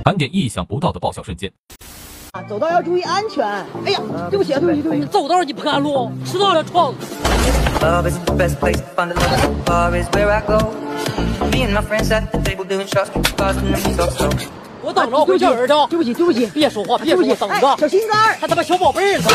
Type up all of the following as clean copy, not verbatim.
盘点意想不到的爆笑瞬间。 走道要注意安全。哎呀，对不起，对不起，对不起。 走道你不看路，迟到了闯。我等着回家儿去。 对不起，对不起， 别说话，别说话，等着。 小心肝， 还他妈小宝贝儿呢。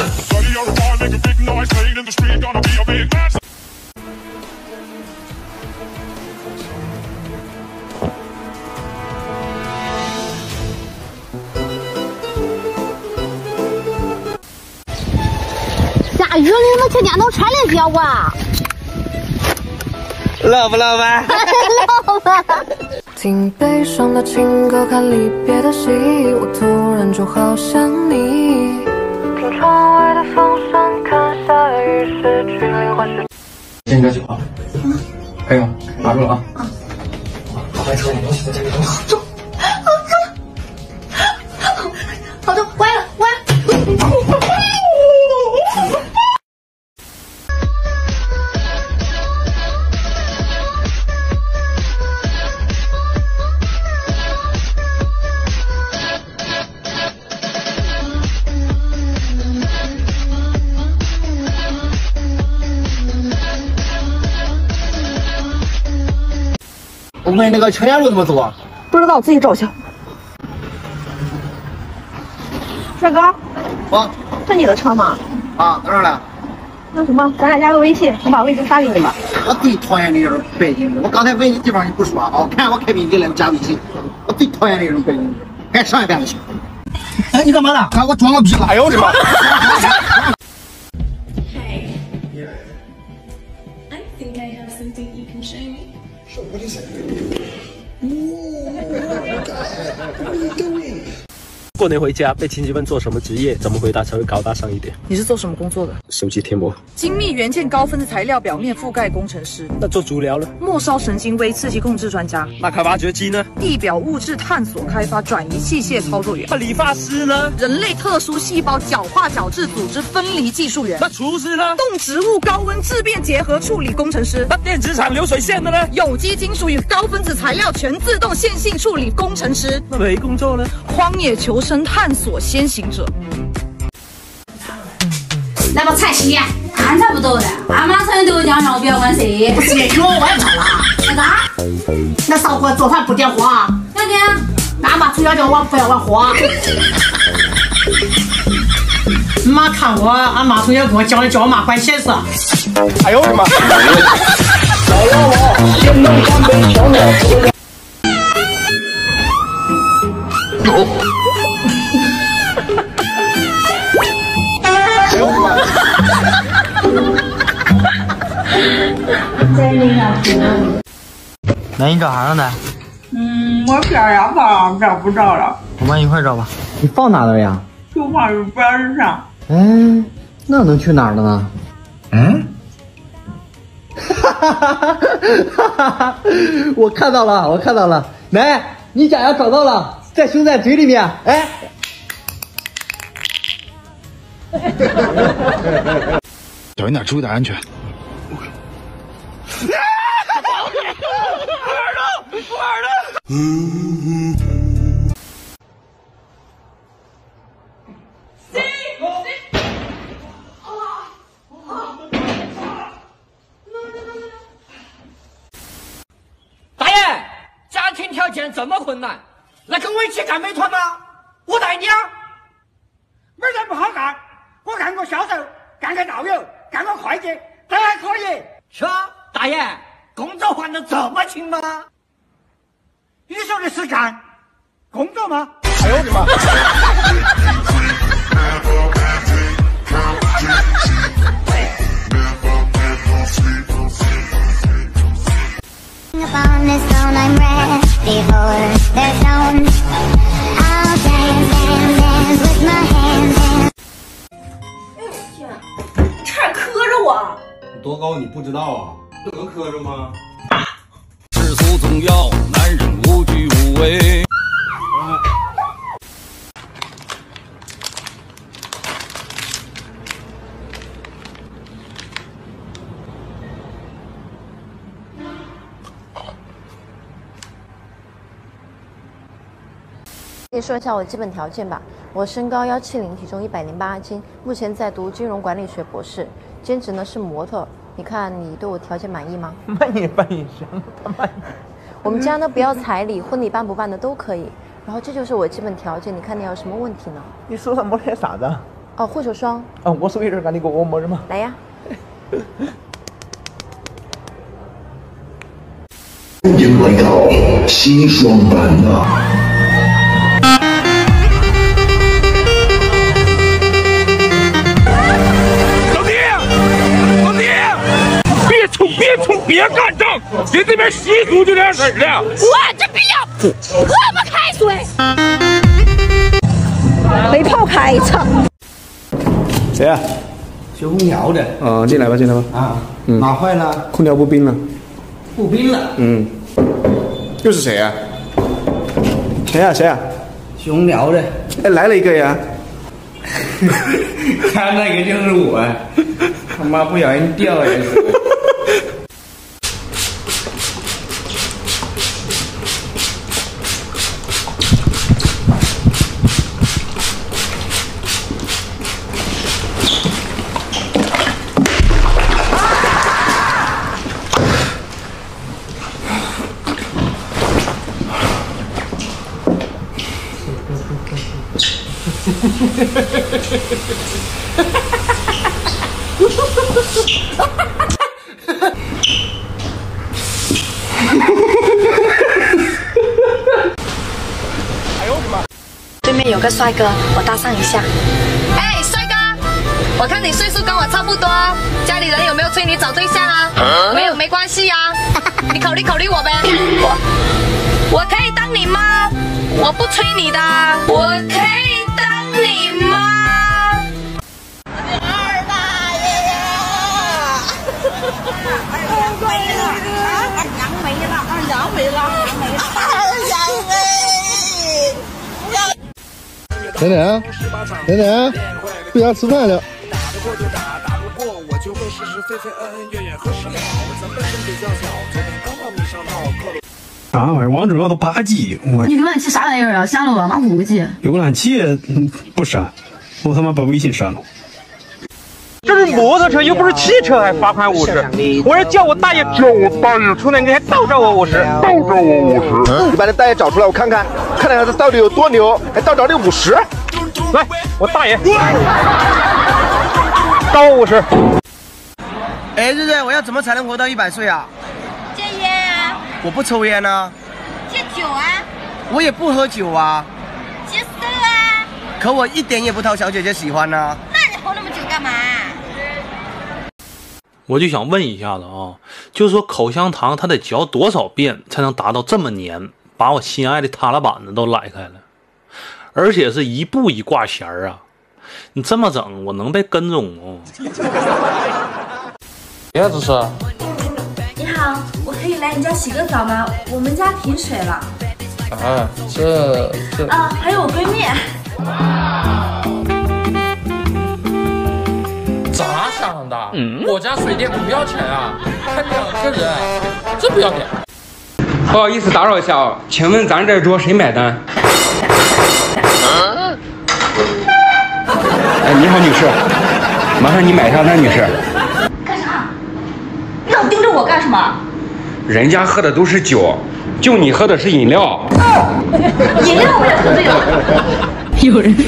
下雨了，你们天天都穿这些哇？ 乐不乐呗？ 乐吧。 听悲伤的情歌，看离别的戏，我突然就好想你。听窗外的风声，看下雨失去灵魂是。 先喝酒啊！还有，拿住了啊！好，快收点东西，在家里等我。 走，好的，歪了。 我问那个青年路怎么走啊？ 不知道，自己找去。帅哥，是你的车吗？ 啊，当然了。 那什么，咱俩加个微信，我把位置发给你吧。 我最讨厌这种白领，我刚才问你地方你不说啊？看我开宾给了加微信，我最讨厌这种白领，该上一遍就行。哎，你干嘛呢？我装个逼了。哎呦我的妈过年回家被亲戚问做什么职业，怎么回答才会高大上一点？ 你是做什么工作的？ 手机贴膜。 精密元件高分子材料表面覆盖工程师。 那做足疗了？ 末梢神经微刺激控制专家。 那开挖掘机呢？ 地表物质探索开发转移器械操作员。 那理发师呢？ 人类特殊细胞角化角质组织分离技术员。 那厨师呢？ 动植物高温质变结合处理工程师。 那电子厂流水线的呢？ 有机金属与高分子材料全自动线性处理工程师。 那没工作呢？ 荒野求生探索先行者。 来把菜洗，俺才不走的，俺马上都讲让我别管谁。 不是你给我外头了？ 那啥？ 那烧火做饭不点火？ 那点。 俺妈从小叫我不要玩火。 妈看我，俺妈从小给我讲的，叫我妈管闲事。 哎呦我的妈！ 那你找啥呢？ 我边呀放找不着了。 我们一块找吧。你放哪了呀？ 就放是边上。 哎，那能去哪儿了呢？嗯？我看到了，奶，你家呀找到了，在熊仔嘴里面。哎。 小心点，注意点安全。 大爷，家庭条件这么困难，来跟我一起干美团吗？我带你啊！ 没人不好干，我干过销售，干个导游，干个会计，这还可以。 是吧？大爷，工作换得这么勤吗？ 你说的是干工作吗？ 哎呦我的妈差点磕着我。 你多高你不知道啊？这能磕着吗？ 世俗总要男人无惧无畏。 跟你说一下我的基本条件吧，我身高170，体重108斤，目前在读金融管理学博士，兼职呢是模特。你看你对我条件满意吗？ 满意什么？满意。 我们家呢不要彩礼，婚礼办不办的都可以。然后这就是我基本条件，你看你有什么问题呢？ 你手上没带啥子？ 哦，护手霜。 我手有点干，你给我摸着嘛。 来呀。 迎来到新双版的。 别干仗，你这边习俗就这事的。 我这必要喝么开水，被泡开车。 谁啊？ 修空调的。 进来吧。 啊，哪坏了？ 空调不冰了。 不冰了。 又是谁啊？谁啊？ 修空调的。 哎，来了一个呀。 看那个就是我，他妈不小心掉下去。 对面有个帅哥，我搭讪一下。哎，帅哥，我看你岁数跟我差不多，家里人有没有催你找对象啊？没有没关系呀，你考虑我呗。我可以当你妈，我不催你的，我可以当你妈。 二大爷呀！羊没了！ 奶奶，回家吃饭了。 啥玩意儿？王者荣耀都8级，我。 你浏览器啥玩意儿啊？删了吧，妈5个 G。 浏览器不删，我他妈把微信删了。 这是摩托车，又不是汽车，还罚款50。我要叫我大爷出来，你还倒找我50。 你把那大爷找出来，我看看他到底有多牛，还倒找你50。 来，我大爷，倒我50。 哎，瑞瑞，我要怎么才能活到100岁啊？ 戒烟啊。 我不抽烟啊。 戒酒啊。 我也不喝酒啊。 戒色啊。 可我一点也不讨小姐姐喜欢呢。 那你活那么久干嘛？ 我就想问一下子啊，就说口香糖它得嚼多少遍才能达到这么黏，把我心爱的踏拉板子都崴开了，而且是一步一挂弦儿啊！你这么整，我能被跟踪哦？ 别这是。 你好，我可以来你家洗个澡吗？我们家停水了。 啊，这啊，还有我闺蜜。 咋想的？我家水电不要钱啊，还2个人，这不要脸。 不好意思打扰一下啊，请问咱这桌谁买单？哎，你好，女士，麻烦你买上单，女士。 干啥？你老盯着我干什么？ 人家喝的都是酒，就你喝的是饮料。 饮料我也喝醉了。有人。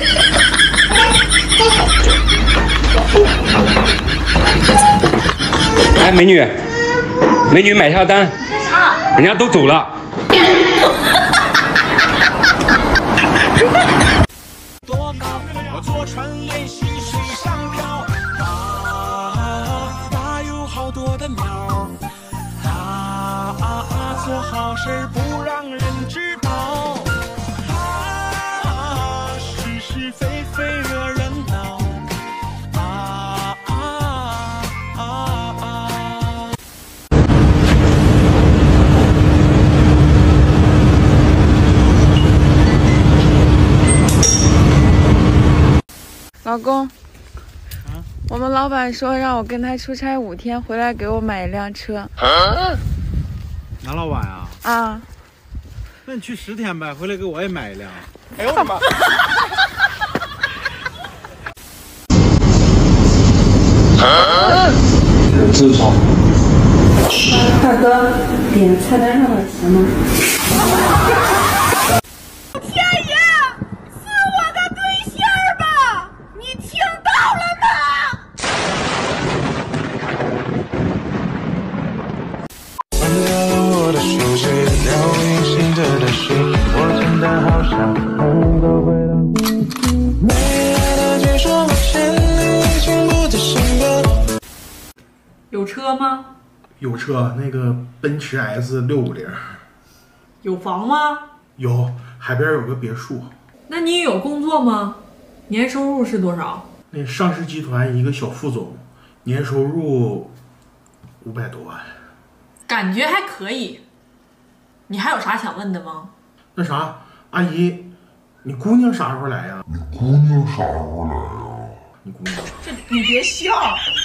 哎，美女买下单。 干啥？ 人家都走了。 我坐船练习水上漂，哪有好多的鸟，做好事不让人知道，是是非非惹人恼， 老公，我们老板说让我跟他出差5天，回来给我买一辆车。 哪老板啊？ 啊， 那你去10天呗，回来给我也买一辆。 哎呦我的妈！ 至少。 大哥，点菜单上的行吗？ 天爷，是我的对象吧？你听到了吗？ 放掉了我的手机，聊隐形着的事，我真的好想能够回到过去。没来得及说抱歉，你已经不再身边。 有车吗？ 有车，那个奔驰 S650。 有房吗？ 有，海边有个别墅。 那你有工作吗？年收入是多少？ 那上市集团一个小副总，年收入500多万。 感觉还可以。你还有啥想问的吗？ 那啥，阿姨，你姑娘啥时候来呀？ 你姑娘啥时候来呀？ 你姑娘？ 你别笑。